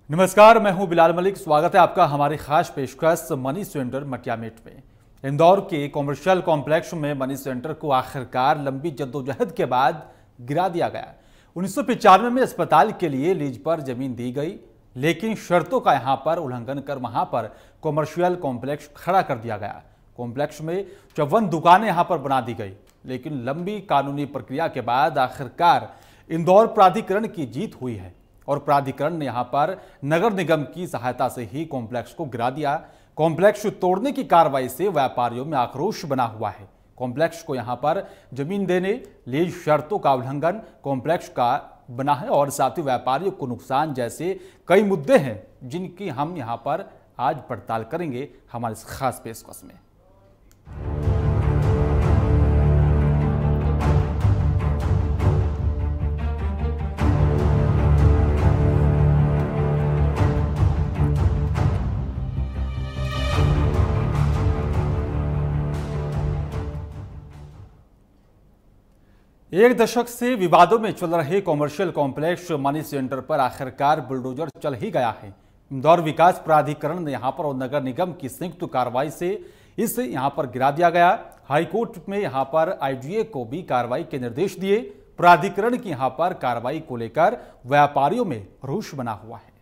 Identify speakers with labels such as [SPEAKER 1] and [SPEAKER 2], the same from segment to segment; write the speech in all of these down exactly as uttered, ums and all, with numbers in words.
[SPEAKER 1] नमस्कार, मैं हूं बिलाल मलिक। स्वागत है आपका हमारी खास पेशकश मनी सेंटर मटियामेट में। इंदौर के कॉमर्शियल कॉम्प्लेक्स में मनी सेंटर को आखिरकार लंबी जद्दोजहद के बाद गिरा दिया गया। उन्नीस सौ पिचानवे में अस्पताल के लिए लीज पर जमीन दी गई, लेकिन शर्तों का यहां पर उल्लंघन कर वहां पर कॉमर्शियल कॉम्प्लेक्स खड़ा कर दिया गया। कॉम्प्लेक्स में चौवन दुकानें यहां पर बना दी गई, लेकिन लंबी कानूनी प्रक्रिया के बाद आखिरकार इंदौर प्राधिकरण की जीत हुई है और प्राधिकरण ने यहां पर नगर निगम की सहायता से ही कॉम्प्लेक्स को गिरा दिया। कॉम्प्लेक्स तोड़ने की कार्रवाई से व्यापारियों में आक्रोश बना हुआ है। कॉम्प्लेक्स को यहां पर जमीन देने, लीज शर्तों का उल्लंघन कॉम्प्लेक्स का बना है और साथ ही व्यापारियों को नुकसान जैसे कई मुद्दे हैं, जिनकी हम यहां पर आज पड़ताल करेंगे हमारे इस खास पेशकश में। एक दशक से विवादों में चल रहे कॉमर्शियल कॉम्प्लेक्स मनी सेंटर पर आखिरकार बुलडोजर चल ही गया है। इंदौर विकास प्राधिकरण ने यहां पर और नगर निगम की संयुक्त कार्रवाई से इसे यहां पर गिरा दिया गया। हाईकोर्ट में यहां पर आईडीए को भी कार्रवाई के निर्देश दिए। प्राधिकरण की यहां पर कार्रवाई को लेकर व्यापारियों में रोष बना हुआ है।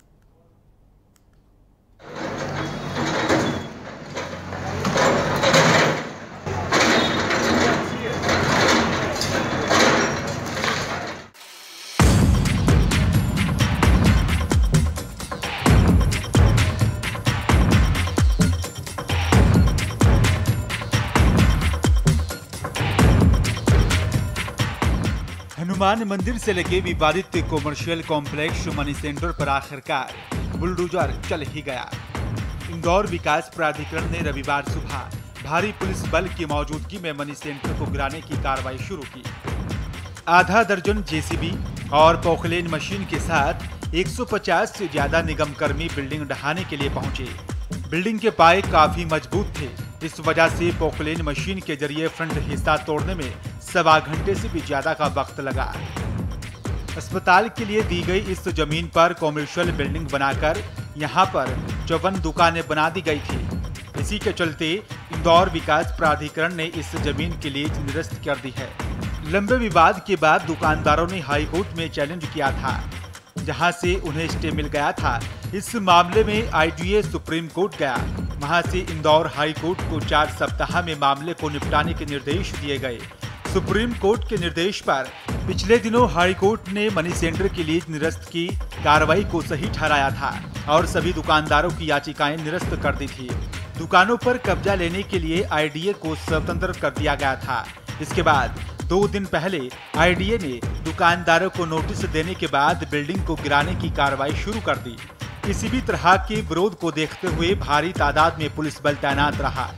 [SPEAKER 1] हनुमान मंदिर से लगे विवादित कॉमर्शियल कॉम्प्लेक्स मनी सेंटर पर आखिरकार बुलडोजर चल ही गया। इंदौर विकास प्राधिकरण ने रविवार सुबह भारी पुलिस बल की मौजूदगी में मनी सेंटर को गिराने की कार्रवाई शुरू की। आधा दर्जन जेसीबी और पोखलेन मशीन के साथ एक सौ पचास से ज्यादा निगम कर्मी बिल्डिंग ढहाने के लिए पहुंचे। बिल्डिंग के पाए काफी मजबूत थे, इस वजह से पोखलेन मशीन के जरिए फ्रंट हिस्सा तोड़ने में सवा घंटे से भी ज्यादा का वक्त लगा। अस्पताल के लिए दी गई इस जमीन पर कॉमर्शियल बिल्डिंग बनाकर यहां पर चौवन दुकानें बना दी गई थी। इसी के चलते इंदौर विकास प्राधिकरण ने इस जमीन के लिए निरस्त कर दी है। लंबे विवाद के बाद दुकानदारों ने हाईकोर्ट में चैलेंज किया था, जहां से उन्हें स्टे मिल गया था। इस मामले में आईडीए सुप्रीम कोर्ट गया, वहां से इंदौर हाई कोर्ट को चार सप्ताह में मामले को निपटाने के निर्देश दिए गए। सुप्रीम कोर्ट के निर्देश पर पिछले दिनों हाई कोर्ट ने मनी सेंटर के लिए निरस्त की कार्रवाई को सही ठहराया था और सभी दुकानदारों की याचिकाएं निरस्त कर दी थी। दुकानों पर कब्जा लेने के लिए आईडीए को स्वतंत्र कर दिया गया था। इसके बाद दो दिन पहले आईडीए ने दुकानदारों को नोटिस देने के बाद बिल्डिंग को गिराने की कार्रवाई शुरू कर दी। किसी भी तरह के विरोध को देखते हुए भारी तादाद में पुलिस बल तैनात रहा।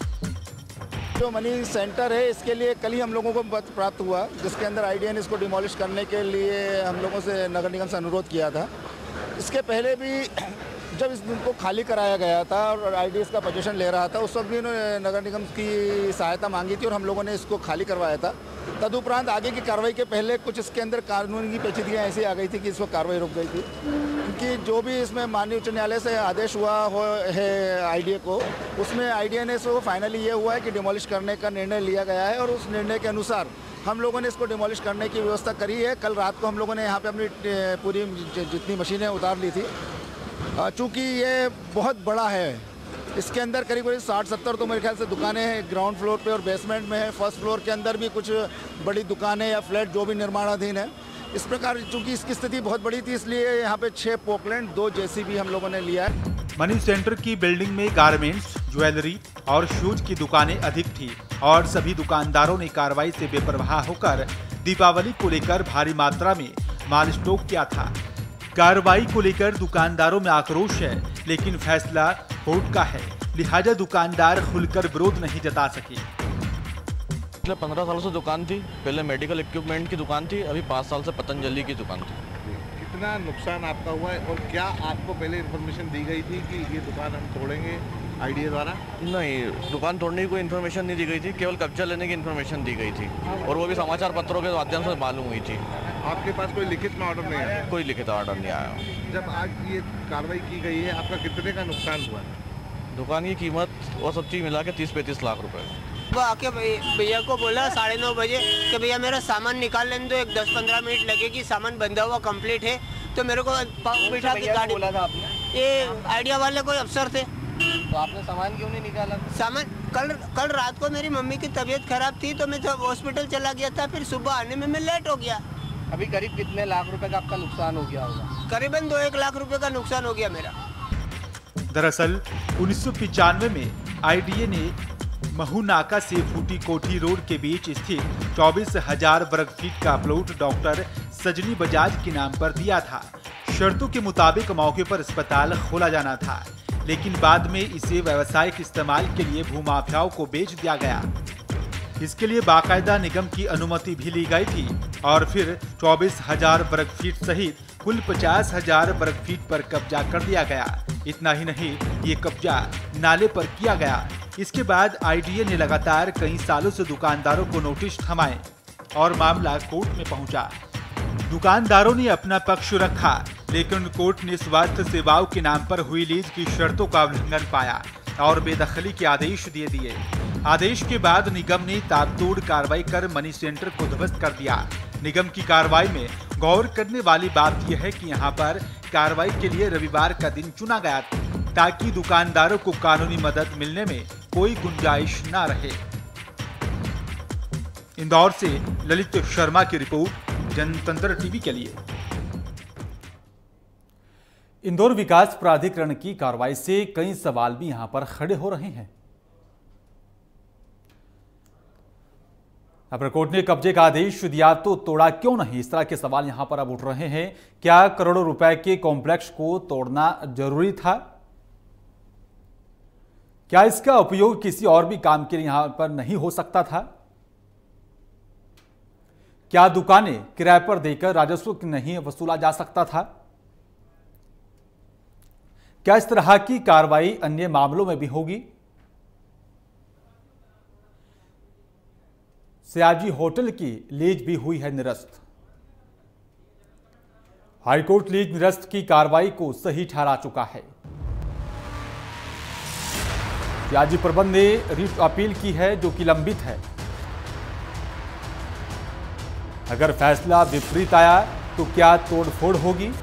[SPEAKER 2] जो मनी सेंटर है, इसके लिए कल ही हम लोगों को पत्र प्राप्त हुआ, जिसके अंदर आईडीए ने इसको डिमोलिश करने के लिए हम लोगों से नगर निगम से अनुरोध किया था। इसके पहले भी जब इसको खाली कराया गया था और आईडीए इसका पोजीशन ले रहा था, उस वक्त भी उन्होंने नगर निगम की सहायता मांगी थी और हम लोगों ने इसको खाली करवाया था। तदुपरांत आगे की कार्रवाई के पहले कुछ इसके अंदर कानून की पेचीदगियाँ ऐसी आ गई थी कि इसको कार्रवाई रुक गई थी, क्योंकि जो भी इसमें माननीय उच्च न्यायालय से आदेश हुआ हो है आईडीए को, उसमें आईडीए ने इसको फाइनली ये हुआ है कि डिमोलिश करने का निर्णय लिया गया है और उस निर्णय के अनुसार हम लोगों ने इसको डिमोलिश करने की व्यवस्था करी है। कल रात को हम लोगों ने यहाँ पे अपनी पूरी जितनी मशीनें उतार ली थी। चूँकि ये बहुत बड़ा है, इसके अंदर करीब करीब साठ सत्तर तो मेरे ख्याल से दुकानें हैं ग्राउंड फ्लोर पे और बेसमेंट में है। फर्स्ट फ्लोर के अंदर भी कुछ बड़ी दुकानें या फ्लैट जो भी निर्माणाधीन है। इस प्रकार चूंकि इसकी स्थिति बहुत बड़ी थी, इसलिए यहाँ पे छह पोकलैंड, दो जेसीबी हम लोगों ने लिया है।
[SPEAKER 1] मनी सेंटर की बिल्डिंग में गारमेंट्स, ज्वेलरी और शूज की दुकानें अधिक थी और सभी दुकानदारों ने कार्रवाई से बेपरवाह होकर दीपावली को लेकर भारी मात्रा में माल स्टॉक किया था। कार्रवाई को लेकर दुकानदारों में आक्रोश है, लेकिन फैसला कोर्ट का है, लिहाजा दुकानदार खुलकर विरोध नहीं जता सके।
[SPEAKER 3] पिछले पंद्रह सालों से दुकान थी, पहले मेडिकल इक्विपमेंट की दुकान थी, अभी पाँच साल से पतंजलि की दुकान थी।
[SPEAKER 4] कितना नुकसान आपका हुआ है और क्या आपको पहले इन्फॉर्मेशन दी गई थी कि ये दुकान हम तोड़ेंगे आईडीए द्वारा?
[SPEAKER 3] नहीं, दुकान तोड़ने की कोई इन्फॉर्मेशन नहीं दी गई थी, केवल कब्जा लेने की इन्फॉर्मेशन दी गई थी और वो भी समाचार पत्रों के माध्यम से मालूम हुई थी।
[SPEAKER 4] आपके पास कोई लिखित में ऑर्डर नहीं आया?
[SPEAKER 3] कोई लिखित ऑर्डर नहीं आया।
[SPEAKER 4] जब आज ये कार्रवाई की गई है, आपका कितने का नुकसान हुआ?
[SPEAKER 3] दुकान की कीमत और सब चीज़ मिला के तीस पैंतीस लाख रुपए।
[SPEAKER 5] वो आके भैया को बोला साढ़े नौ बजे कि भैया मेरा सामान निकाल लेने दो, एक दस पंद्रह मिनट लगेगी, सामान बंधा हुआ कंप्लीट है। तो मेरे को बिठा के गाड़ी
[SPEAKER 6] बोला था आपने?
[SPEAKER 5] ये आइडिया वाले कोई अफसर थे।
[SPEAKER 6] तो आपने सामान क्यों नहीं निकाला?
[SPEAKER 5] सामान कल कल रात को मेरी मम्मी की तबीयत खराब थी तो मैं जब हॉस्पिटल चला गया था, फिर सुबह आने में मैं लेट हो गया।
[SPEAKER 6] अभी करीब कितने लाख रुपए का आपका नुकसान हो गया होगा?
[SPEAKER 5] करीबन दो एक लाख रुपए का नुकसान हो गया मेरा।
[SPEAKER 1] दरअसल उन्नीस सौ पिचानवे में आईडीए ने महू नाका से फूटी कोठी रोड के बीच स्थित चौबीस हजार वर्ग फीट का प्लॉट डॉक्टर सजनी बजाज के नाम पर दिया था। शर्तों के मुताबिक मौके पर अस्पताल खोला जाना था, लेकिन बाद में इसे व्यावसायिक इस्तेमाल के लिए भूमाफियाओं को बेच दिया गया। इसके लिए बाकायदा निगम की अनुमति भी ली गई थी और फिर चौबीस हजार वर्ग फीट सहित कुल पचास हजार वर्ग फीट पर कब्जा कर दिया गया। इतना ही नहीं, ये कब्जा नाले पर किया गया। इसके बाद आईडीए ने लगातार कई सालों से दुकानदारों को नोटिस थमाए और मामला कोर्ट में पहुंचा। दुकानदारों ने अपना पक्ष रखा, लेकिन कोर्ट ने स्वास्थ्य सेवाओं के नाम पर हुई लीज की शर्तों का उल्लंघन पाया और बेदखली के आदेश दे दिए। आदेश के बाद निगम ने ताबतोड़ कार्रवाई कर मनी सेंटर को ध्वस्त कर दिया। निगम की कार्रवाई में गौर करने वाली बात यह है कि यहां पर कार्रवाई के लिए रविवार का दिन चुना गया ताकि दुकानदारों को कानूनी मदद मिलने में कोई गुंजाइश न रहे। इंदौर से ललित शर्मा की रिपोर्ट, जनतंत्र टीवी के लिए।
[SPEAKER 7] इंदौर विकास प्राधिकरण की कार्रवाई से कई सवाल भी यहां पर खड़े हो रहे हैं। अब कोर्ट ने कब्जे का आदेश दिया तो तोड़ा क्यों नहीं, इस तरह के सवाल यहां पर अब उठ रहे हैं। क्या करोड़ों रुपए के कॉम्प्लेक्स को तोड़ना जरूरी था? क्या इसका उपयोग किसी और भी काम के लिए यहां पर नहीं हो सकता था? क्या दुकानें किराए पर देकर राजस्व नहीं वसूला जा सकता था? क्या इस तरह की कार्रवाई अन्य मामलों में भी होगी? सयाजी होटल की लीज भी हुई है निरस्त। हाईकोर्ट लीज निरस्त की कार्रवाई को सही ठहरा चुका है। सयाजी प्रबंध ने रिट अपील की है जो कि लंबित है। अगर फैसला विपरीत आया तो क्या तोड़फोड़ होगी?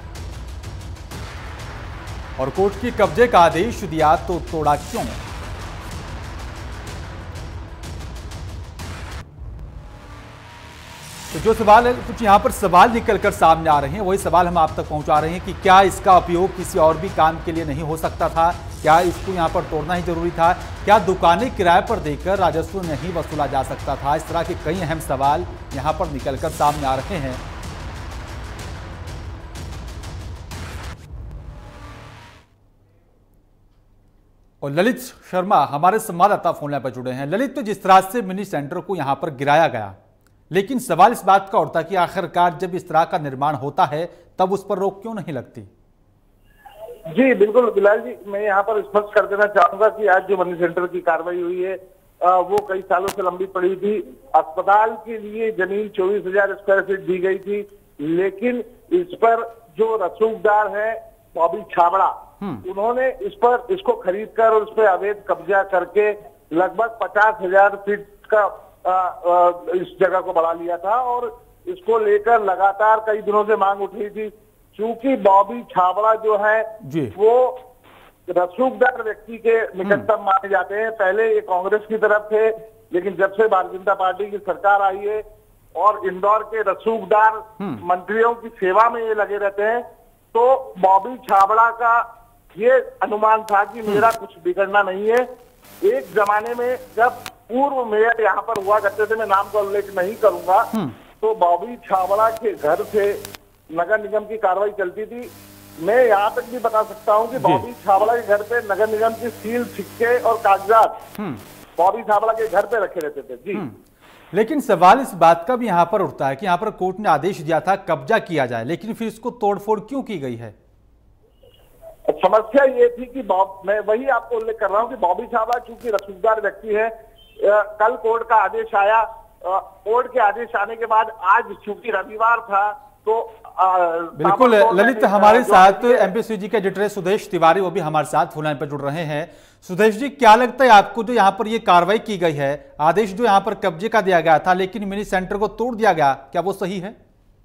[SPEAKER 7] और कोर्ट के कब्जे का आदेश दिया तो तोड़ा क्यों? तो जो सवाल है, कुछ यहां पर सवाल निकलकर सामने आ रहे हैं, वही सवाल हम आप तक पहुंचा रहे हैं कि क्या इसका उपयोग किसी और भी काम के लिए नहीं हो सकता था? क्या इसको यहां पर तोड़ना ही जरूरी था? क्या दुकानें किराए पर देकर राजस्व नहीं वसूला जा सकता था? इस तरह के कई अहम सवाल यहां पर निकलकर सामने आ रहे हैं। और ललित शर्मा हमारे संवाददाता फोन लाइन पर जुड़े हैं। ललित, तो जिस तरह से मिनी सेंटर को यहां पर गिराया गया, लेकिन सवाल इस बात का उठता कि आखिरकार जब इस तरह का निर्माण होता है तब उस पर रोक क्यों नहीं लगती?
[SPEAKER 8] जी बिल्कुल बिलाल जी, मैं यहाँ पर स्पष्ट कर देना चाहूंगा कि आज जो मनी सेंटर की कार्रवाई हुई है वो कई सालों से लंबी पड़ी थी। अस्पताल के लिए जमीन चौबीस हजार स्क्वायर फीट दी गई थी, लेकिन इस पर जो रसूखदार है बॉबी छाबड़ा, उन्होंने इस पर इसको खरीद कर और इस पर अवैध कब्जा करके लगभग पचास हजार फीट का आ, आ, इस जगह को बढ़ा लिया था और इसको लेकर लगातार कई दिनों से मांग उठ रही थी। चूंकि बॉबी छाबड़ा जो है वो रसूखदार व्यक्ति के निकटतम माने जाते हैं। पहले ये कांग्रेस की तरफ थे, लेकिन जब से भारतीय जनता पार्टी की सरकार आई है और इंदौर के रसूखदार मंत्रियों की सेवा में ये लगे रहते हैं, तो बॉबी छाबड़ा का ये अनुमान था कि मेरा कुछ बिगड़ना नहीं है। एक जमाने में जब पूर्व मेयर यहाँ पर हुआ करते थे, मैं नाम का उल्लेख नहीं करूंगा, तो बॉबी छाबड़ा के घर से नगर निगम की कार्रवाई चलती थी। मैं यहाँ तक भी बता सकता हूँ कि बॉबी छाबड़ा के घर पे नगर निगम की सील, सिक्के और कागजात बॉबी छाबड़ा के घर पे रखे रहते थे। जी,
[SPEAKER 7] लेकिन सवाल इस बात का भी यहाँ पर उठता है कि यहाँ पर कोर्ट ने आदेश दिया था कब्जा किया जाए, लेकिन फिर इसको तोड़फोड़ क्यों की गई है?
[SPEAKER 8] समस्या ये थी कि बॉब मैं वही आपको उल्लेख कर रहा हूँ कि बॉबी छाबड़ा चूंकि रसूखदार व्यक्ति है, कल कोर्ट का आदेश आया कोर्ट के आदेश आने के बाद आज चूंकि रविवार था तो
[SPEAKER 7] बिल्कुल ललित हमारे साथ एमपीसीजी के एडिटर सुदेश तिवारी वो भी हमारे साथ फोन लाइन पर जुड़ रहे हैं। सुदेश जी, क्या लगता है आपको जो यहाँ पर ये कार्रवाई की गई है, आदेश जो यहाँ पर कब्जे का दिया गया था लेकिन मिनी सेंटर को तोड़ दिया गया, क्या वो सही है?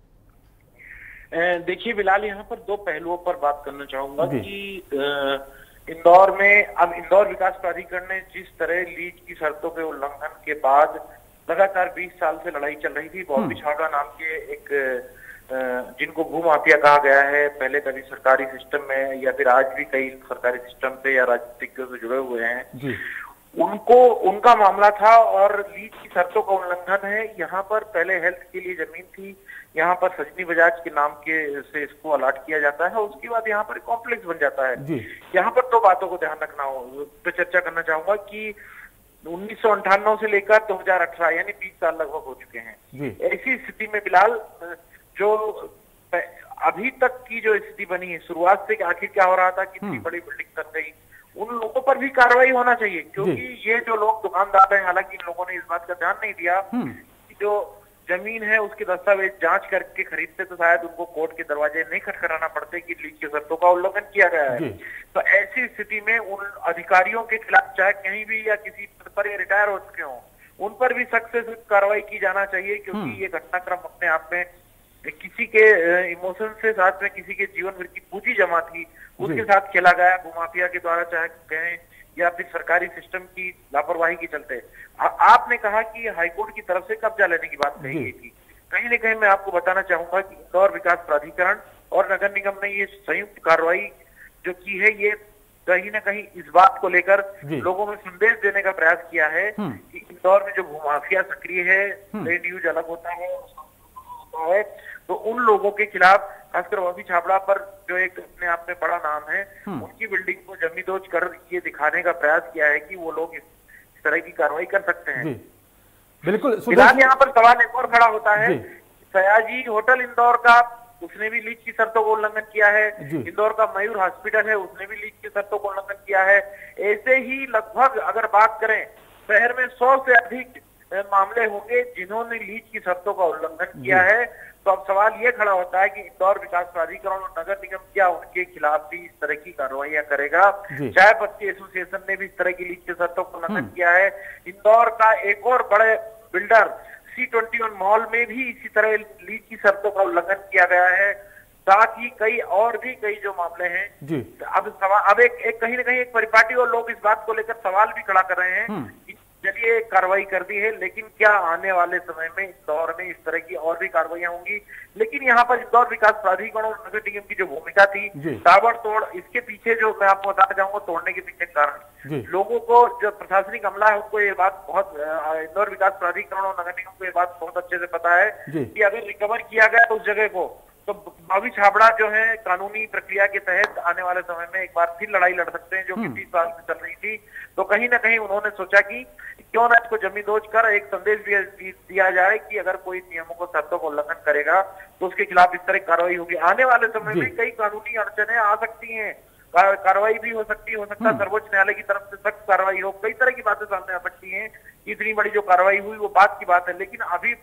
[SPEAKER 9] देखिए बिलाल, यहाँ पर दो पहलुओं पर बात करना चाहूंगा कि इंदौर में अब इंदौर विकास प्राधिकरण ने जिस तरह लीज की शर्तों के उल्लंघन के बाद लगातार बीस साल से लड़ाई चल रही थी, बॉबी छाबड़ा नाम के एक जिनको भू माफिया कहा गया है, पहले कभी सरकारी सिस्टम में या फिर आज भी कई सरकारी सिस्टम से या राजनीतिज्ञों से जुड़े हुए हैं, उनको उनका मामला था और लीज की शर्तों का उल्लंघन है। यहाँ पर पहले हेल्थ के लिए जमीन थी, यहाँ पर सजनी बजाज के नाम के से इसको अलॉट किया जाता है, उसके बाद यहाँ पर कॉम्प्लेक्स बन जाता है। यहाँ पर दो बातों को ध्यान रखना हो पे चर्चा करना चाहूंगा कि उन्नीस सौ अंठानवे से लेकर दो हजार अठारह यानी बीस साल लगभग हो चुके हैं। ऐसी स्थिति में बिलाल जो अभी तक की जो स्थिति बनी है, शुरुआत से आखिर क्या हो रहा था, कितनी बड़ी बिल्डिंग बन गई, उन लोगों पर भी कार्रवाई होना चाहिए, क्योंकि ये जो लोग दुकानदार हैं, हालांकि इन लोगों ने इस बात का ध्यान नहीं दिया कि जो जमीन है उसके दस्तावेज जांच करके खरीदते तो शायद उनको कोर्ट के दरवाजे नहीं खटखटाना पड़ते कि लीज की शर्तों का उल्लंघन किया गया है। तो ऐसी स्थिति में उन अधिकारियों के खिलाफ चाहे कहीं भी या किसी पद पर रिटायर हो चुके हों, उन पर भी सख्त से सख्त कार्रवाई की जाना चाहिए, क्योंकि ये घटनाक्रम अपने आप में किसी के इमोशन से साथ में किसी के जीवन भर की पूंजी जमा थी, उसके साथ खेला गया भूमाफिया के द्वारा, चाहे कहें या फिर सरकारी सिस्टम की लापरवाही के चलते। आ, आपने कहा कि हाईकोर्ट की तरफ से कब्जा लेने की बात कही गई थी, कहीं ना कहीं मैं आपको बताना चाहूंगा कि इंदौर विकास प्राधिकरण और नगर निगम ने ये संयुक्त कार्रवाई जो की है, ये कहीं ना कहीं इस बात को लेकर लोगों में संदेश देने का प्रयास किया है कि इंदौर में जो भूमाफिया सक्रिय है, लैंड यूज अलग होता है, है तो उन लोगों के खिलाफ, खासकर बॉबी छाबड़ा पर जो एक अपने आप में बड़ा नाम है, उनकी बिल्डिंग को जमींदोज कर ये दिखाने का प्रयास किया है कि वो लोग इस, इस तरह की कार्रवाई कर सकते हैं।
[SPEAKER 7] बिल्कुल।
[SPEAKER 9] फिलहाल यहाँ पर सवाल एक और खड़ा होता है, सयाजी होटल इंदौर का, उसने भी लीज की शर्तों को उल्लंघन किया है, इंदौर का मयूर हॉस्पिटल है, उसने भी लीज की शर्तों को उल्लंघन किया है। ऐसे ही लगभग अगर बात करें शहर में सौ से अधिक मामले होंगे जिन्होंने लीज की शर्तों का उल्लंघन किया है। तो अब सवाल ये खड़ा होता है कि इंदौर विकास प्राधिकरण और नगर निगम क्या उनके खिलाफ भी इस तरह की कार्रवाइयां करेगा। चाय पत्ती एसोसिएशन ने भी इस तरह की लीज की शर्तों को उल्लंघन किया है। इंदौर का एक और बड़े builder C twenty one mall में भी इसी तरह लीज की शर्तों का उल्लंघन किया गया है। साथ ही कई और भी कई जो मामले हैं, अब सवाल अब एक, एक कहीं ना कहीं एक परिपाटी और लोग इस बात को लेकर सवाल भी खड़ा कर रहे हैं कि चलिए कार्रवाई कर दी है, लेकिन क्या आने वाले समय में इंदौर में इस तरह की और भी कार्रवाइयां होंगी। लेकिन यहाँ पर इंदौर विकास प्राधिकरण और नगर निगम की जो भूमिका थी ताबड़तोड़, इसके पीछे जो मैं आपको बताना चाहूंगा तोड़ने के पीछे कारण, लोगों को जो प्रशासनिक अमला है उनको ये बात बहुत, इंदौर विकास प्राधिकरण और नगर निगम को ये बात बहुत अच्छे से पता है कि अगर रिकवर किया गया उस जगह को, तो बॉबी छाबड़ा जो है कानूनी प्रक्रिया के तहत आने वाले समय में एक बार फिर लड़ाई लड़ सकते हैं, जो कि तीस साल से चल रही थी। तो कहीं ना कहीं उन्होंने सोचा कि क्यों ना इसको जमींदोज कर एक संदेश भी दिया जाए कि अगर कोई नियमों को, शर्तों को उल्लंघन करेगा तो उसके खिलाफ इस तरह की कार्रवाई होगी। आने वाले समय में कई कानूनी अड़चने आ सकती हैं, कार्रवाई भी हो सकती है, हो सकता है सर्वोच्च न्यायालय की तरफ से सख्त कार्रवाई हो, कई तरह की बातें सामने आ सकती हैं। इतनी बड़ी जो कार्रवाई हुई वो बात की बात है, लेकिन अभी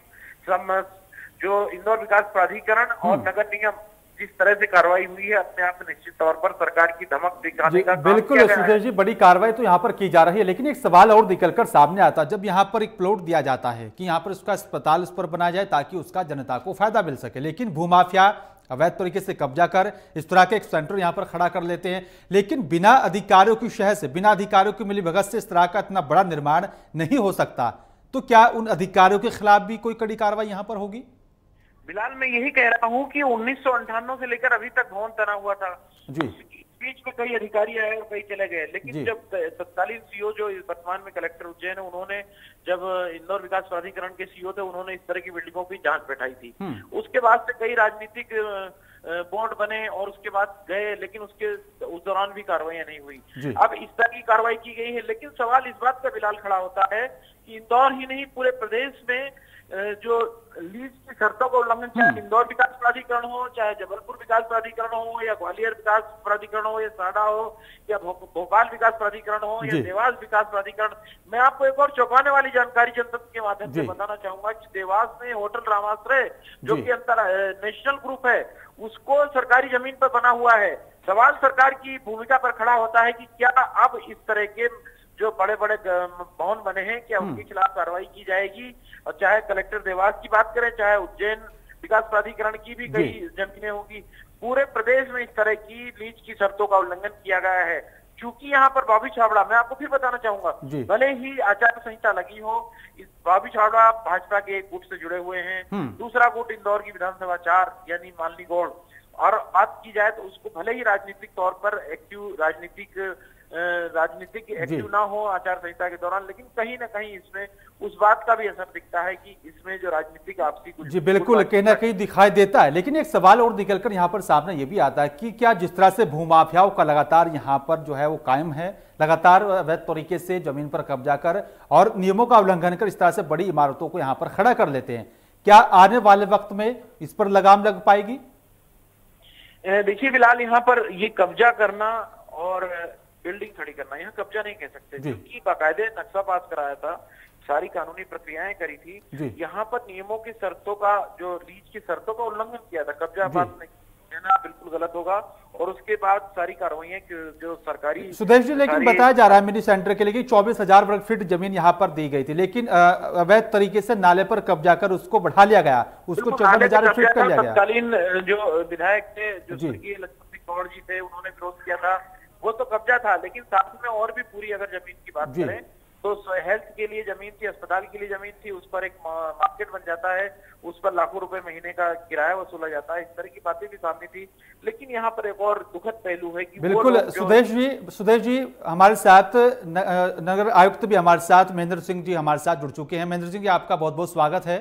[SPEAKER 9] जो इंदौर विकास प्राधिकरण और नगर निगम जिस तरह से कार्रवाई हुई है, अपने आप में निश्चित तौर पर सरकार की धमक दिखाने का काम
[SPEAKER 7] बिल्कुल सुदेश जी, बड़ी कार्रवाई तो यहाँ पर की जा रही है। लेकिन एक सवाल और निकलकर सामने आता है, जब यहाँ पर एक प्लॉट दिया जाता है कि यहाँ पर उसका अस्पताल उस पर बनाया जाए ताकि उसका जनता को फायदा मिल सके, लेकिन भूमाफिया अवैध तरीके से कब्जा कर इस तरह के एक सेंटर यहाँ पर खड़ा कर लेते हैं, लेकिन बिना अधिकारियों की शहर से, बिना अधिकारियों की मिलीभगत से इस तरह का इतना बड़ा निर्माण नहीं हो सकता। तो क्या उन अधिकारियों के खिलाफ भी कोई कड़ी कार्रवाई यहाँ पर होगी?
[SPEAKER 9] फिलहाल मैं यही कह रहा हूँ कि उन्नीस सौ अंठानवे से लेकर अभी तक भवन तना हुआ था जी। बीच में कई अधिकारी आए और कई चले गए, लेकिन जब तत्कालीन सीओ जो वर्तमान में कलेक्टर उज्जैन है, उन्होंने जब इंदौर विकास प्राधिकरण के सीओ थे, उन्होंने इस तरह की बिल्डिंगों की जांच बैठाई थी। उसके बाद से कई राजनीतिक बोर्ड बने और उसके बाद गए, लेकिन उसके उस दौरान भी कार्रवाई नहीं हुई। अब इस तरह की कार्रवाई की गई है, लेकिन सवाल इस बात का फिलहाल खड़ा होता है कि इंदौर ही नहीं पूरे प्रदेश में जो लीज की शर्तों का उल्लंघन, चाहे इंदौर विकास प्राधिकरण हो, चाहे जबलपुर विकास प्राधिकरण हो, या ग्वालियर विकास प्राधिकरण हो, या साडा हो, या भो, भोपाल विकास प्राधिकरण हो, या देवास विकास प्राधिकरण। मैं आपको एक और चौंकाने वाली जानकारी जनता के माध्यम से बताना चाहूंगा कि देवास में होटल रामाश्रय, जो कि अंतर नेशनल ग्रुप है, उसको सरकारी जमीन पर बना हुआ है। सवाल सरकार की भूमिका पर खड़ा होता है कि क्या अब इस तरह के जो बड़े बड़े भवन बने हैं, क्या उनके खिलाफ कार्रवाई की जाएगी? और चाहे कलेक्टर देवास की बात करें, चाहे उज्जैन विकास प्राधिकरण की भी कई जमीनें होंगी, पूरे प्रदेश में इस तरह की लीज की शर्तों का उल्लंघन किया गया है। चूंकि यहाँ पर बॉबी छाबड़ा, मैं आपको फिर बताना चाहूंगा, भले ही आचार संहिता लगी हो, इस बॉबी छाबड़ा भाजपा के एक गुट से जुड़े हुए हैं, दूसरा गुट इंदौर की विधानसभा चार यानी मालनी गौड़, और बात की जाए तो उसको भले ही राजनीतिक तौर पर एक्टिव राजनीतिक राजनीतिक एक्टिव ना हो आचार संहिता के दौरान, लेकिन कहीं ना कहीं इसमें उस बात का भी असर दिखता है कि इसमें जो राजनीतिक आपसी कुछ
[SPEAKER 7] जी बिल्कुल कहीं ना कहीं दिखाई देता है। लेकिन एक सवाल और निकलकर यहाँ पर सामने ये भी आता है कि क्या जिस तरह से भूमाफियाओं का लगातार यहाँ पर जो है वो कायम है, लगातार अवैध तरीके से जमीन पर कब्जा कर और नियमों का उल्लंघन कर इस तरह से बड़ी इमारतों को यहाँ पर खड़ा कर लेते हैं, क्या आने वाले वक्त में इस पर लगाम लग पाएगी?
[SPEAKER 9] देखिए फिलहाल यहाँ पर ये कब्जा करना और बिल्डिंग खड़ी करना, यहाँ कब्जा नहीं कह सकते, क्योंकि बाकायदे नक्शा पास कराया था, सारी कानूनी प्रक्रियाएं करी थी, यहाँ पर नियमों की शर्तों का, जो लीज की शर्तों का उल्लंघन किया था, कब्जा पास नहीं देना बिल्कुल गलत होगा, और उसके बाद सारी कार्रवाइयां जो सरकारी।
[SPEAKER 7] सुदेश जी, लेकिन बताया जा रहा है मिनी सेंटर के लिए चौबीस हजार वर्ग फीट जमीन यहाँ पर दी गई थी, लेकिन अवैध तरीके से नाले पर कब्जा कर उसको बढ़ा लिया गया, उसको चौदह हजार फीट कर लिया गया।
[SPEAKER 9] तत्कालीन जो विधायक थे, जो स्वर्गीय लक्ष्मण सिंह गौड़ जी थे, उन्होंने विरोध किया था, वो तो कब्जा था, लेकिन साथ में और भी पूरी अगर जमीन की बात करें तो हेल्थ के लिए जमीन थी, अस्पताल के लिए जमीन थी, उस पर एक मार्केट बन जाता है, उस पर लाखों रुपए महीने का किराया वसूला जाता है, इस तरह की बातें भी सामने थी। लेकिन यहाँ पर एक और दुखद पहलू है कि
[SPEAKER 7] बिल्कुल सुदेश जी, सुदेश जी हमारे साथ नगर आयुक्त भी हमारे साथ महेंद्र सिंह जी हमारे साथ जुड़ चुके हैं। महेंद्र सिंह जी, आपका बहुत बहुत स्वागत है।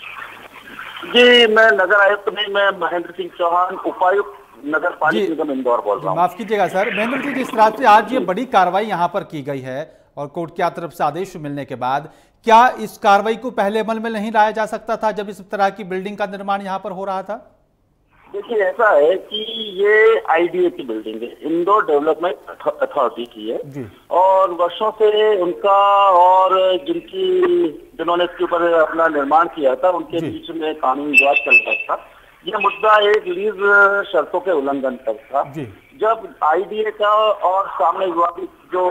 [SPEAKER 8] जी, मैं नगर आयुक्त नहीं, मैं महेंद्र सिंह चौहान, उपायुक्त नगर पालिका निगम इंदौर बोल रहा हूँ।
[SPEAKER 7] माफ कीजिएगा सर। महेंद्र जी, जिस तरह से आज ये बड़ी कार्रवाई यहाँ पर की गई है और कोर्ट की तरफ से आदेश मिलने के बाद, क्या इस कार्रवाई को पहले अमल में नहीं लाया जा सकता था जब इस तरह की बिल्डिंग का निर्माण यहाँ पर हो रहा था?
[SPEAKER 8] देखिए, ऐसा है कि ये आईडीए की बिल्डिंग है, इंदौर डेवलपमेंट अथॉरिटी की है, और वर्षों से उनका और जिनकी जिन्होंने इसके ऊपर अपना निर्माण किया था उनके बीच में कानूनी विवाद चल रहा था। यह मुद्दा एक लीज शर्तों के उल्लंघन पर था। जब आईडीए का और सामने विवादित जो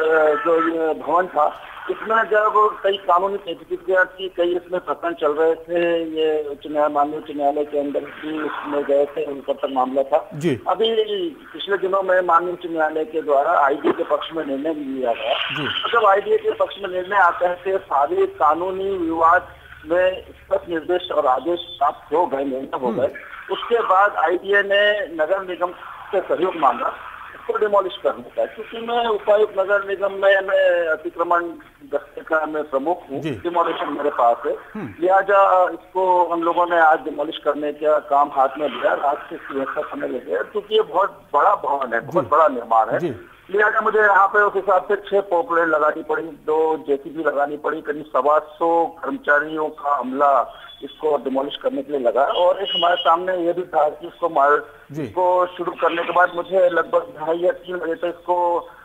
[SPEAKER 8] जो ये भवन था, इसमें जब कई कानूनी पेचीदगियां थी, कई इसमें प्रकरण चल रहे थे, ये उच्च न्यायालय माननीय उच्च न्यायालय के अंदर भी इसमें गए थे, उनका तक मामला था। अभी पिछले दिनों में माननीय उच्च न्यायालय के द्वारा आईडीए के पक्ष में निर्णय लिया गया। जब आईडीए के पक्ष में निर्णय आता है तो सारे कानूनी विवाद में स्पष्ट निर्देश और आदेश प्राप्त हो गए, निर्णय हो गए। उसके बाद आईडीए ने नगर निगम से सहयोग मांगा इसको डिमोलिश करने का, क्योंकि मैं उपायुक्त नगर निगम में मैं अतिक्रमण दस्ते का मैं प्रमुख हूँ, डिमोलिशन मेरे पास है, लिहाजा इसको हम लोगों ने आज डिमोलिश करने का काम हाथ में लिया। रात से इसकी व्यवस्था करने लगे, क्योंकि ये बहुत बड़ा भवन है, बहुत बड़ा निर्माण है, लिहाजा मुझे यहाँ पे उस हिसाब से छह पॉपुलेट लगानी पड़ी, दो जेसीबी लगानी पड़ी, करीब सवा सौ कर्मचारियों का अमला इसको डिमोलिश करने के लिए लगा। और एक हमारे सामने ये भी था कि इसको मार इसको शुरू करने के बाद मुझे लगभग ढाई या तीन बजे तक इसको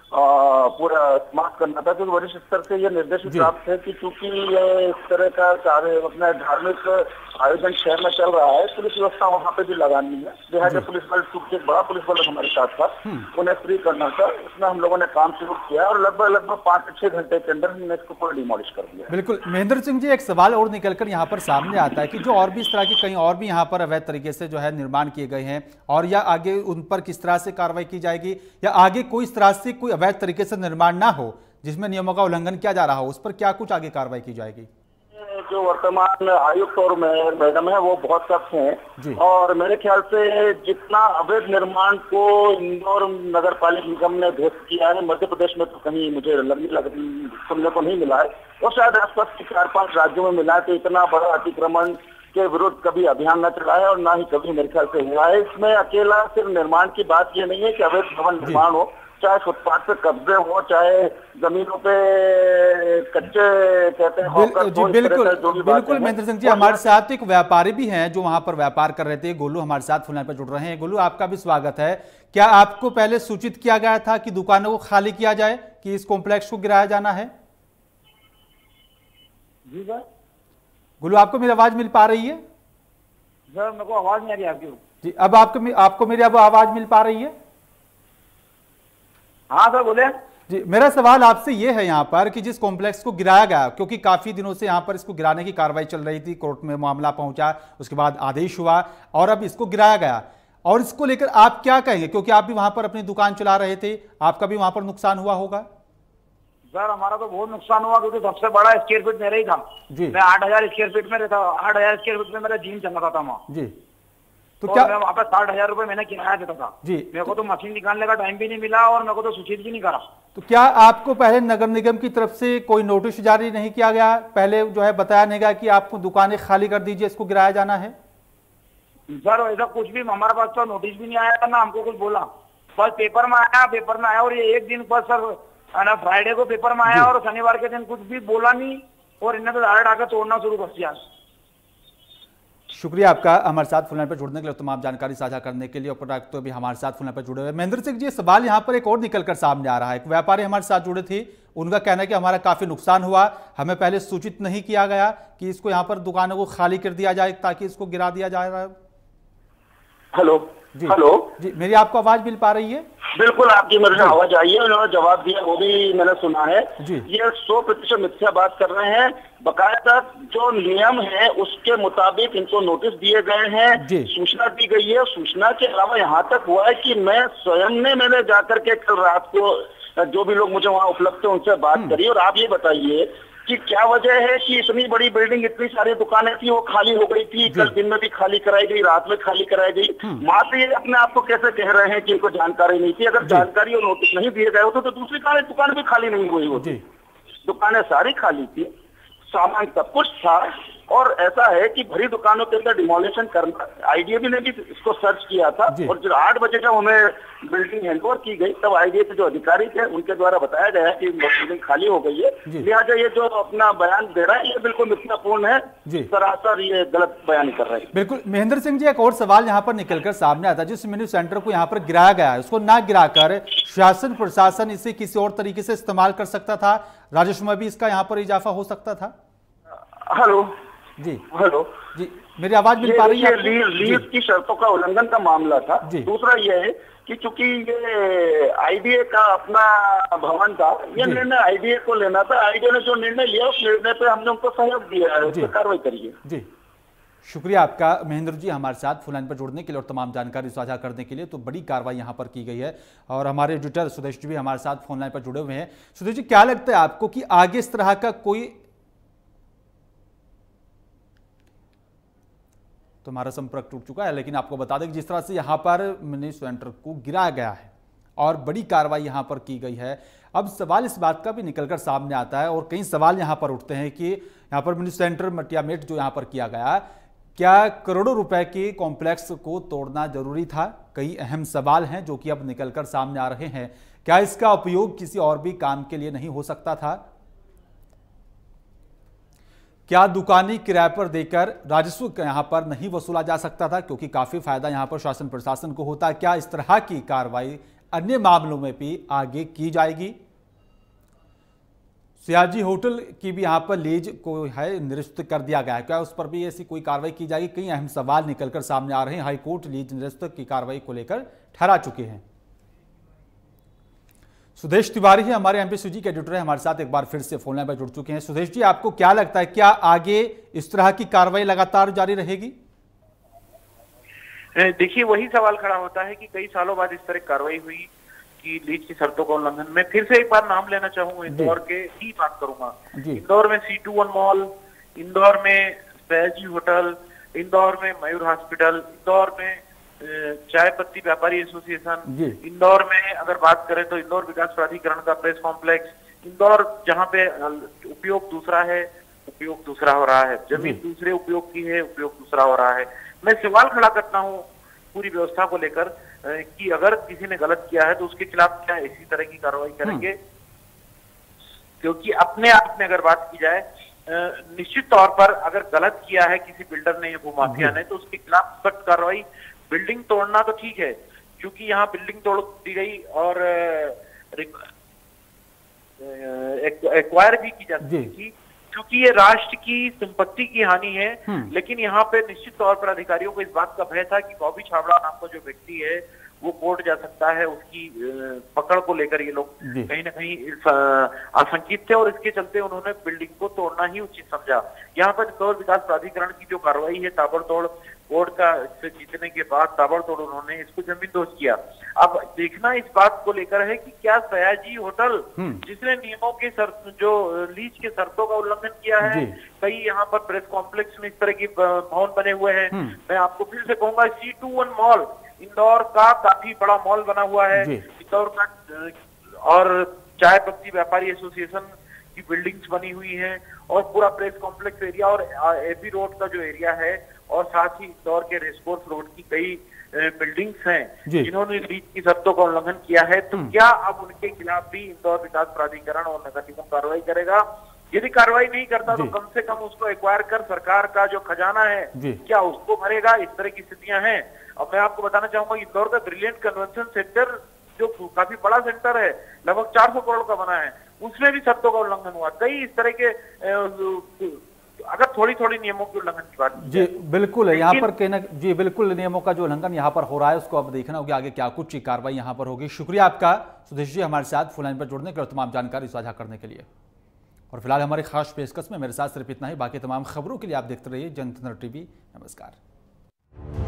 [SPEAKER 8] आ, पूरा समाप्त करना था, क्योंकि वरिष्ठ स्तर से ये निर्देश प्राप्त है कि चूंकि ये इस तरह का कार्य अपना धार्मिक आयोजन शहर में चल रहा है, पुलिस व्यवस्था वहाँ पे भी लगानी है, लिहाजा पुलिस बल चूंकि बड़ा पुलिस बल हमारे साथ था, उन्हें फ्री करना था, उसमें हम लोगों ने काम शुरू किया और लगभग लगभग पाँच से छह घंटे के अंदर हमने इसको पूरा डिमोलिश कर दिया।
[SPEAKER 7] बिल्कुल महेंद्र सिंह जी, एक सवाल और निकलकर यहाँ पर सामने आता है कि जो और भी इस तरह की कहीं और भी यहाँ पर अवैध तरीके से जो है निर्माण किए गए हैं, और या आगे उन पर किस तरह से कार्रवाई की जाएगी, या आगे कोई इस तरह से कोई अवैध तरीके से निर्माण ना हो जिसमें नियमों का उल्लंघन किया जा रहा हो, उस पर क्या कुछ आगे कार्रवाई की जाएगी?
[SPEAKER 8] जो वर्तमान आयुक्त और मेयर मैडम है वो बहुत सख्त हैं, और मेरे ख्याल से जितना अवैध निर्माण को इंदौर नगर पालिका निगम ने ध्वस्त किया है, मध्य प्रदेश में तो कहीं मुझे लग, लग, सुनने को नहीं मिला है, और शायद आसपास के चार पांच राज्यों में मिला है। तो इतना बड़ा अतिक्रमण के विरुद्ध कभी अभियान न चला है और ना ही कभी मेरे ख्याल से हुआ है। इसमें अकेला सिर्फ निर्माण की बात ये नहीं है कि अवैध भवन निर्माण हो, चाहे फुटपाथ पे कब्जे हो, चाहे जमीनों पे कच्चे कहते हैं
[SPEAKER 7] बिल, जी, बिल्कुल बिल्कुल महेंद्र सिंह जी, हमारे साथ एक व्यापारी भी हैं जो वहां पर व्यापार कर रहे थे। गोलू हमारे साथ फोन पर जुड़ रहे हैं। गोलू, आपका भी स्वागत है। क्या आपको पहले सूचित किया गया था कि दुकानों को खाली किया जाए, कि इस कॉम्प्लेक्स को गिराया जाना है?
[SPEAKER 8] जी सर।
[SPEAKER 7] गोलू, आपको मेरी आवाज मिल पा रही है?
[SPEAKER 8] सर मेरे को आवाज नहीं आ रही आपकी।
[SPEAKER 7] जी, अब आपको आपको मेरी अब आवाज मिल पा रही है?
[SPEAKER 8] हाँ सर बोले।
[SPEAKER 7] जी, मेरा सवाल आपसे ये है यहाँ पर कि जिस कॉम्प्लेक्स को गिराया गया, क्योंकि काफी दिनों से यहाँ पर इसको गिराने की कार्रवाई चल रही थी, कोर्ट में मामला पहुंचा, उसके बाद आदेश हुआ और अब इसको गिराया गया, और इसको लेकर आप क्या कहेंगे? क्योंकि आप भी वहां पर अपनी दुकान चला रहे थे, आपका भी वहां पर नुकसान हुआ होगा।
[SPEAKER 8] सर हमारा तो बहुत नुकसान हुआ, क्योंकि सबसे बड़ा स्क्वायर फीट मेरा ही था जी। मैं आठ हजार स्क्वायर फीट में रहता, आठ हजार स्क्वायर फीट में मेरा जिम चल रहा था वहाँ जी। तो, तो क्या मैं वहाँ पर साठ हजार रुपए मैंने किराया देता था जी। मेरे को तो मशीन निकालने का टाइम भी नहीं मिला और मेरे को तो सूचित भी नहीं करा।
[SPEAKER 7] तो क्या आपको पहले नगर निगम की तरफ से कोई नोटिस जारी नहीं किया गया? पहले जो है बताया नहीं गया कि आपको दुकानें खाली कर दीजिए, इसको गिराया जाना है?
[SPEAKER 8] सर ऐसा कुछ भी हमारे पास तो नोटिस भी नहीं आया था, ना हमको कुछ बोला। बस पेपर में आया, पेपर में आया और ये एक दिन पर सर ना फ्राइडे को पेपर में आया और शनिवार के दिन कुछ भी बोला नहीं और इन्हें तो डायरेक्ट आकर तोड़ना शुरू कर दिया।
[SPEAKER 7] शुक्रिया आपका हमारे साथ फोन पर जुड़ने के लिए, तमाम जानकारी साझा करने के लिए। और तो भी हमारे साथ फोन पर जुड़े हुए महेंद्र सिंह जी, सवाल यहाँ पर एक और निकलकर सामने आ रहा है। एक व्यापारी हमारे साथ जुड़े थे, उनका कहना है कि हमारा काफी नुकसान हुआ, हमें पहले सूचित नहीं किया गया कि इसको यहाँ पर दुकानों को खाली कर दिया जाए ताकि इसको गिरा दिया जाए।
[SPEAKER 8] हेलो
[SPEAKER 7] जी
[SPEAKER 8] हेलो
[SPEAKER 7] जी, मेरी आपको आवाज मिल पा रही है?
[SPEAKER 8] बिल्कुल आपकी मेरे से आवाज आई है, उन्होंने जवाब दिया, वो भी मैंने सुना है
[SPEAKER 7] जी।
[SPEAKER 8] ये सौ प्रतिशत मिथ्या बात कर रहे हैं। बकायदा जो नियम है उसके मुताबिक इनको नोटिस दिए गए हैं, सूचना दी गई है। सूचना के अलावा यहाँ तक हुआ है कि मैं स्वयं ने मैंने जाकर के कल रात को जो भी लोग मुझे वहाँ उपलब्ध थे उनसे बात करी। और आप ये बताइए कि क्या वजह है कि इतनी बड़ी बिल्डिंग, इतनी सारी दुकानें थी, वो खाली हो गई थी, कल दिन में भी खाली कराई गई, रात में खाली कराई गई। मात्र ये अपने आप को कैसे कह रहे हैं कि इनको जानकारी नहीं थी? अगर जानकारी और नोटिस नहीं दिए गए होते तो दूसरी दुकान भी खाली नहीं हुई होती। दुकानें सारी खाली थी, सामान सब कुछ था। और ऐसा है कि भरी दुकानों के अंदर डिमोलिशन करना, आईडीए ने भी इसको सर्च किया था और जब आठ बजे जब हमें बिल्डिंग हैंडओवर की गई तब आईडीए के जो अधिकारी थे उनके द्वारा बताया गया कि बिल्डिंग खाली हो गई है। लिहाजा ये जो अपना बयान दे रहा है ये बिल्कुल मिथ्यापूर्ण है, सरासर ये गलत बयान कर रहे हैं।
[SPEAKER 7] बिल्कुल महेंद्र सिंह जी, एक और सवाल यहाँ पर निकलकर सामने आता है। जिस मिनी सेंटर को यहाँ पर गिराया गया है उसको ना गिराकर शासन प्रशासन इसे किसी और तरीके से इस्तेमाल कर सकता था, राजस्व में भी इसका यहाँ पर इजाफा हो सकता था।
[SPEAKER 8] हेलो
[SPEAKER 7] जी
[SPEAKER 8] हेलो
[SPEAKER 7] जी, मेरी आवाज मिल पा रही है?
[SPEAKER 8] लीज, लीज की शर्तों का उल्लंघन का मामला था। दूसरा यह है कि चूंकि ये आईडीए का अपना भवन था, ये निर्णय आईडीए को लेना था। आईडीए ने जो निर्णय लिया उस निर्णय पे हमने उनको सहयोग दिया है, उस पर कार्रवाई करिए।
[SPEAKER 7] जी शुक्रिया आपका महेंद्र जी, हमारे साथ फोन लाइन पर जुड़ने के लिए और तमाम जानकारी साझा करने के लिए। तो बड़ी कार्रवाई यहाँ पर की गई है और हमारे एडिटर सुदेश जी भी हमारे साथ फोन लाइन पर जुड़े हुए हैं। सुदेश जी, क्या लगता है आपको कि आगे इस तरह का कोई, तो हमारा संपर्क टूट चुका है, लेकिन आपको बता दें कि जिस तरह से यहाँ पर मिनी सेंटर को गिराया गया है और बड़ी कार्रवाई यहाँ पर की गई है, अब सवाल इस बात का भी निकलकर सामने आता है और कई सवाल यहाँ पर उठते हैं कि यहाँ पर मिनी सेंटर मटियामेट जो यहाँ पर किया गया, क्या करोड़ों रुपए के कॉम्प्लेक्स को तोड़ना जरूरी था? कई अहम सवाल हैं जो कि अब निकलकर सामने आ रहे हैं। क्या इसका उपयोग किसी और भी काम के लिए नहीं हो सकता था? क्या दुकानें किराए पर देकर राजस्व यहां पर नहीं वसूला जा सकता था, क्योंकि काफी फायदा यहां पर शासन प्रशासन को होता है? क्या इस तरह की कार्रवाई अन्य मामलों में भी आगे की जाएगी? सियाजी होटल की भी यहां पर लीज को है निरस्त कर दिया गया है, क्या उस पर भी ऐसी कोई कार्रवाई की जाएगी? कई अहम सवाल निकलकर सामने आ रहे हैं। हाईकोर्ट लीज निरस्त की कार्रवाई को लेकर ठहरा चुके हैं। सुदेश तिवारी है हमारे एमपीसीजी के एडिटर है, हमारे साथ एक बार फिर से फोन लाइन पर जुड़ चुके हैं। सुदेश जी, आपको क्या लगता है, क्या आगे इस तरह की कार्रवाई लगातार जारी रहेगी?
[SPEAKER 9] देखिए, वही सवाल खड़ा होता है कि कई सालों बाद इस तरह कार्रवाई हुई कि लीज की शर्तों का उल्लंघन। मैं फिर से एक बार नाम लेना चाहूंगा, इंदौर के ही बात करूंगा। इंदौर में C two one mall, Indore में सयाजी होटल, इंदौर में मयूर हॉस्पिटल, इंदौर में चाय पत्ती व्यापारी एसोसिएशन, इंदौर में अगर बात करें तो इंदौर विकास प्राधिकरण का प्रेस कॉम्प्लेक्स, इंदौर जहां पे उपयोग दूसरा है उपयोग दूसरा हो रहा है, जमीन दूसरे उपयोग की है उपयोग दूसरा हो रहा है। मैं सवाल खड़ा करता हूं पूरी व्यवस्था को लेकर कि अगर किसी ने गलत किया है तो उसके खिलाफ क्या इसी तरह की कार्रवाई करेंगे। क्योंकि अपने आप में अगर बात की जाए, निश्चित तौर पर अगर गलत किया है किसी बिल्डर ने या भूमाफिया ने तो उसके खिलाफ सख्त कार्रवाई। बिल्डिंग तोड़ना तो ठीक है, क्योंकि यहाँ बिल्डिंग तोड़ दी गई और एक्वायर भी की जा सकती थी, क्योंकि ये राष्ट्र की संपत्ति की हानि है। लेकिन यहाँ पे निश्चित तौर पर अधिकारियों को इस बात का भय था कि बॉबी छाबड़ा नाम का जो व्यक्ति है वो कोर्ट जा सकता है, उसकी पकड़ को लेकर ये लोग कहीं ना कहीं आशंकित थे और इसके चलते उन्होंने बिल्डिंग को तोड़ना ही उचित समझा। यहाँ पर इंदौर विकास प्राधिकरण की जो कार्रवाई है, ताबड़तोड़ कोर्ट का से जीतने के बाद ताबड़तोड़ उन्होंने इसको जमींदोज किया। अब देखना इस बात को लेकर है कि क्या सयाजी होटल जिसने नियमों के शर्त जो लीज के शर्तों का उल्लंघन किया है, कई यहाँ पर प्रेस कॉम्प्लेक्स में इस तरह की भवन बने हुए हैं। मैं आपको फिर से कहूंगा, C two one mall Indore का काफी बड़ा मॉल बना हुआ है इंदौर का, और चाय पत्ती व्यापारी एसोसिएशन की बिल्डिंग्स बनी हुई है और पूरा प्रेस कॉम्प्लेक्स एरिया और एपी रोड का जो एरिया है और साथ ही इंदौर के रेसकोर्स रोड की कई बिल्डिंग्स हैं जिन्होंने लीज की शर्तों का उल्लंघन किया है। तो क्या अब उनके खिलाफ भी इंदौर विकास प्राधिकरण और नगर निगम कार्रवाई करेगा? यदि कार्रवाई नहीं करता तो कम से कम उसको एक्वायर कर सरकार का जो खजाना है क्या उसको भरेगा? इस तरह की स्थितियां हैं। अब मैं आपको बताना चाहूंगा, इंदौर का ब्रिलियंट कन्वेंशन सेंटर जो काफी बड़ा सेंटर है, लगभग चार सौ करोड़ का बना है, उसमें भी शर्तों का उल्लंघन हुआ। कई इस तरह के अगर थोड़ी थोड़ी नियमों के उल्लंघन की बात
[SPEAKER 7] जी बिल्कुल है, यहाँ पर कहना जी बिल्कुल नियमों का जो उल्लंघन यहाँ पर हो रहा है उसको अब देखना होगा आगे क्या कुछ कार्रवाई यहाँ पर होगी। शुक्रिया आपका सुदेश जी हमारे साथ फोन लाइन पर जुड़ने के लिए, तमाम जानकारी साझा करने के लिए। और फिलहाल हमारी खास पेशकश में मेरे साथ सिर्फ इतना ही। बाकी तमाम खबरों के लिए आप देखते रहिए जनतंत्र टीवी। नमस्कार।